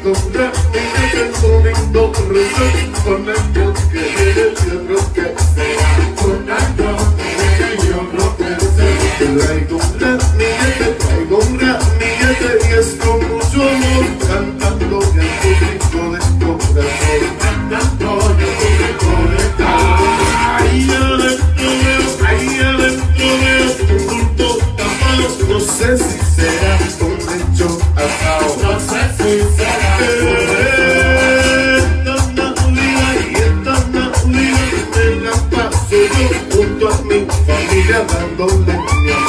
con ramillete, un lindo rosón, con algo que eres y otro que será, con algo que y otro que será. Traigo un ramillete y es con mucho amor, cantando en el público de corazón, cantando en el público de corazón. Ahí adentro veo un bulto tapado, no sé si será un lecho asado, no sé si será esta Navidad me la paso yo junto a mi familia dándole mi amor.